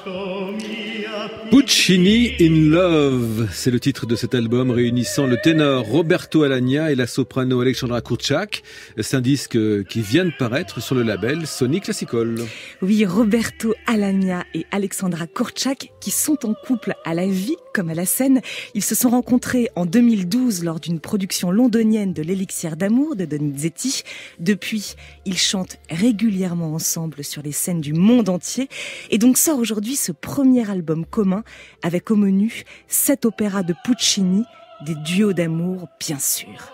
Puccini in Love, c'est le titre de cet album réunissant le ténor Roberto Alagna et la soprano Alexandra Kurczak. C'est un disque qui vient de paraître sur le label Sony Classical. Oui, Roberto Alagna et Alexandra Kurczak qui sont en couple à la vie comme à la scène. Ils se sont rencontrés en 2012 lors d'une production londonienne de l'Élixir d'amour de Donizetti. Depuis, ils chantent régulièrement ensemble sur les scènes du monde entier. Et donc sort aujourd'hui ce premier album commun avec au menu 7 opéras de Puccini, des duos d'amour bien sûr.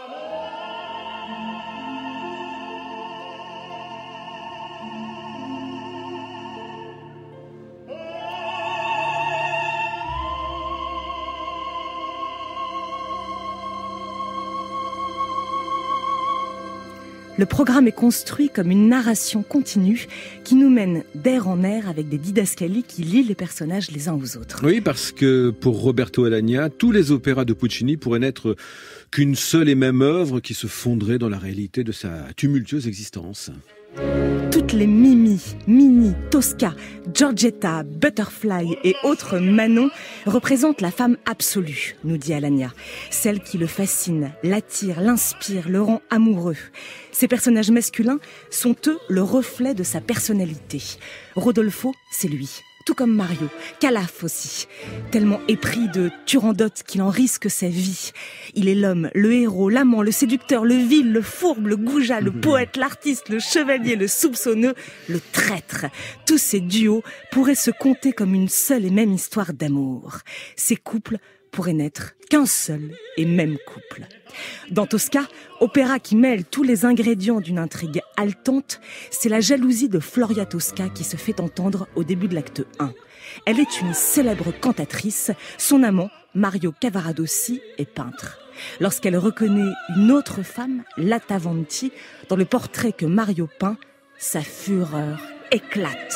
Le programme est construit comme une narration continue qui nous mène d'air en air avec des didascalies qui lient les personnages les uns aux autres. Oui, parce que pour Roberto Alagna, tous les opéras de Puccini pourraient n'être qu'une seule et même œuvre qui se fonderait dans la réalité de sa tumultueuse existence. Toutes les Mimi, Minnie, Tosca, Giorgetta, Butterfly et autres Manon représentent la femme absolue, nous dit Alagna. Celle qui le fascine, l'attire, l'inspire, le rend amoureux. Ces personnages masculins sont eux le reflet de sa personnalité. Rodolfo, c'est lui. Tout comme Mario, Calaf aussi, tellement épris de Turandot qu'il en risque sa vie. Il est l'homme, le héros, l'amant, le séducteur, le vil, le fourbe, le goujat, le poète, l'artiste, le chevalier, le soupçonneux, le traître. Tous ces duos pourraient se compter comme une seule et même histoire d'amour. Ces couples pourraient n'être qu'un seul et même couple. Dans Tosca, opéra qui mêle tous les ingrédients d'une intrigue haletante, c'est la jalousie de Floria Tosca qui se fait entendre au début de l'acte 1. Elle est une célèbre cantatrice, son amant, Mario Cavaradossi, est peintre. Lorsqu'elle reconnaît une autre femme, Latavanti, dans le portrait que Mario peint, sa fureur éclate.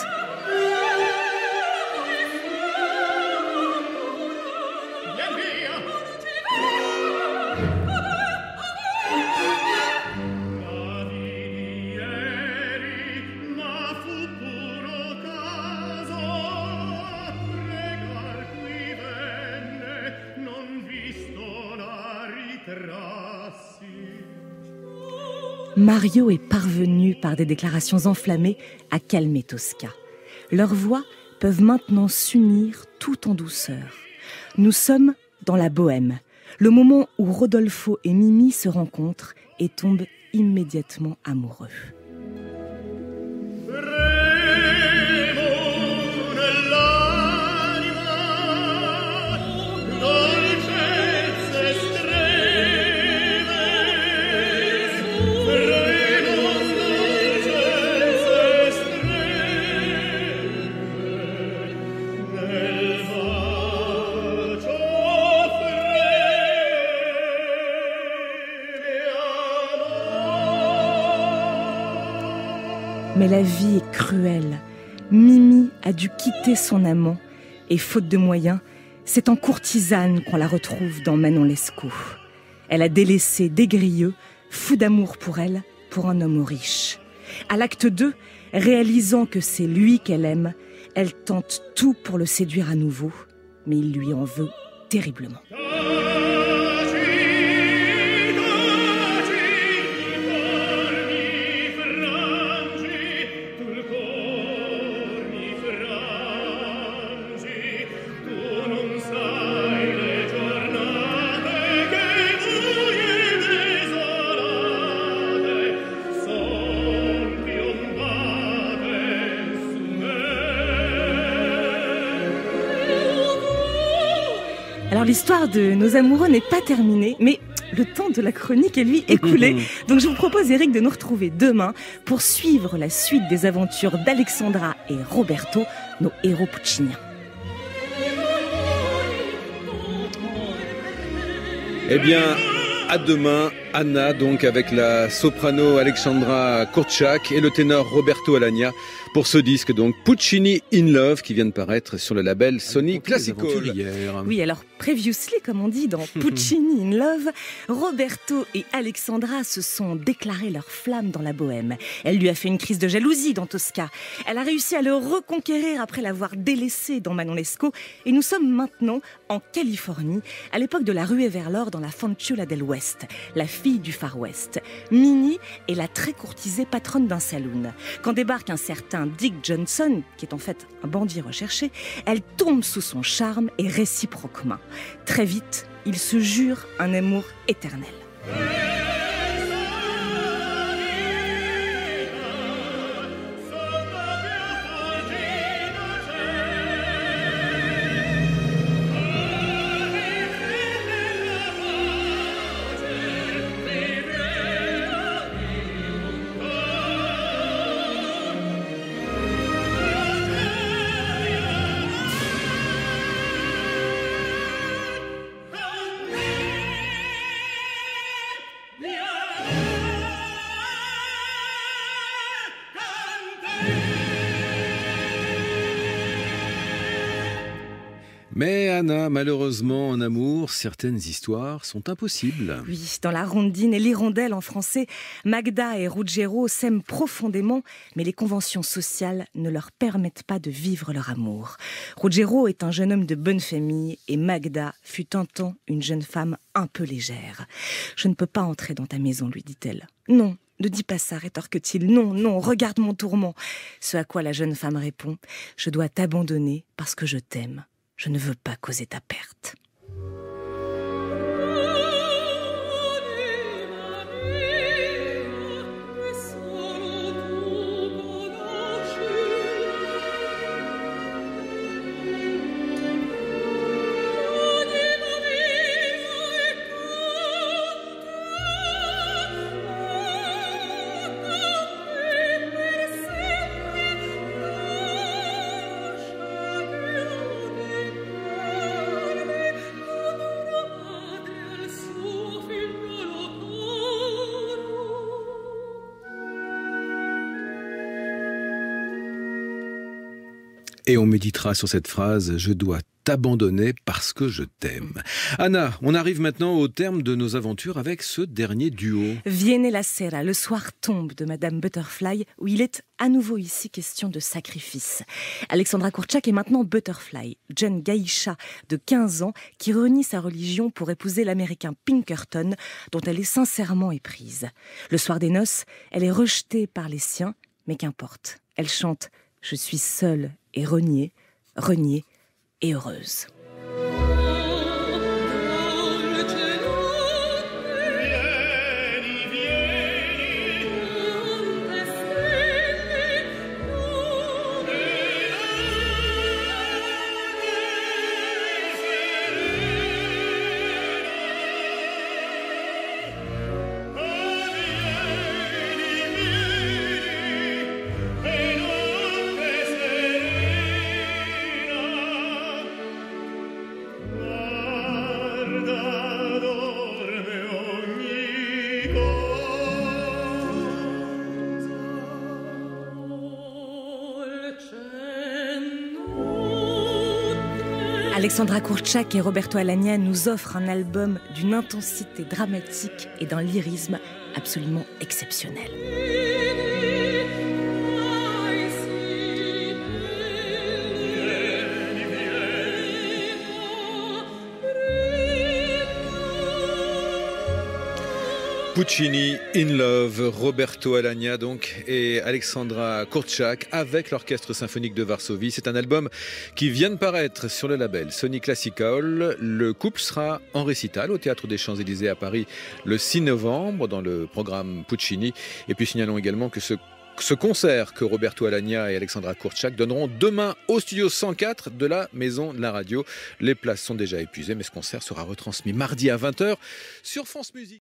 Mario est parvenu par des déclarations enflammées à calmer Tosca. Leurs voix peuvent maintenant s'unir tout en douceur. Nous sommes dans la bohème, le moment où Rodolfo et Mimi se rencontrent et tombent immédiatement amoureux. Mais la vie est cruelle. Mimi a dû quitter son amant et faute de moyens, c'est en courtisane qu'on la retrouve dans Manon Lescaut. Elle a délaissé des Grieux, fou d'amour pour elle, pour un homme riche. À l'acte 2, réalisant que c'est lui qu'elle aime, elle tente tout pour le séduire à nouveau, mais il lui en veut terriblement. Alors l'histoire de nos amoureux n'est pas terminée, mais le temps de la chronique est lui écoulé. Donc je vous propose, Eric, de nous retrouver demain pour suivre la suite des aventures d'Alexandra et Roberto, nos héros pucciniens. Eh bien, à demain, Anna, donc avec la soprano Alexandra Kurczak et le ténor Roberto Alagna pour ce disque donc Puccini in Love qui vient de paraître sur le label Sony Classical. Oui, alors previously comme on dit dans Puccini in Love, Roberto et Alexandra se sont déclarés leur flamme dans la bohème. Elle lui a fait une crise de jalousie dans Tosca. Elle a réussi à le reconquérir après l'avoir délaissé dans Manon Lescaut et nous sommes maintenant en Californie, à l'époque de la ruée vers l'or dans la Fanciulla del West, la fille du Far West. Minnie est la très courtisée patronne d'un saloon. Quand débarque un certain Dick Johnson, qui est en fait un bandit recherché, elle tombe sous son charme et réciproquement. Très vite, ils se jurent un amour éternel. Mais Anna, malheureusement, en amour, certaines histoires sont impossibles. Oui, dans La Rondine et l'Hirondelle en français, Magda et Ruggiero s'aiment profondément, mais les conventions sociales ne leur permettent pas de vivre leur amour. Ruggiero est un jeune homme de bonne famille et Magda fut un temps une jeune femme un peu légère. « Je ne peux pas entrer dans ta maison », lui dit-elle. « Non. Ne dis pas ça, rétorque-t-il. Non, non, regarde mon tourment. » Ce à quoi la jeune femme répond « Je dois t'abandonner parce que je t'aime. Je ne veux pas causer ta perte. » Et on méditera sur cette phrase « Je dois t'abandonner parce que je t'aime ». Anna, on arrive maintenant au terme de nos aventures avec ce dernier duo. Viene la sera, le soir tombe de Madame Butterfly, où il est à nouveau ici question de sacrifice. Alexandra Kurczak est maintenant Butterfly, jeune geisha de 15 ans qui renie sa religion pour épouser l'américain Pinkerton, dont elle est sincèrement éprise. Le soir des noces, elle est rejetée par les siens, mais qu'importe. Elle chante « Je suis seule et reniée et heureuse ». Alexandra Kurczak et Roberto Alagna nous offrent un album d'une intensité dramatique et d'un lyrisme absolument exceptionnel. Puccini in Love, Roberto Alagna donc et Alexandra Kurczak avec l'Orchestre Symphonique de Varsovie. C'est un album qui vient de paraître sur le label Sony Classical. Le couple sera en récital au Théâtre des Champs-Élysées à Paris le 6 novembre dans le programme Puccini. Et puis signalons également que ce concert que Roberto Alagna et Alexandra Kurczak donneront demain au studio 104 de la Maison de la Radio. Les places sont déjà épuisées, mais ce concert sera retransmis mardi à 20h sur France Musique.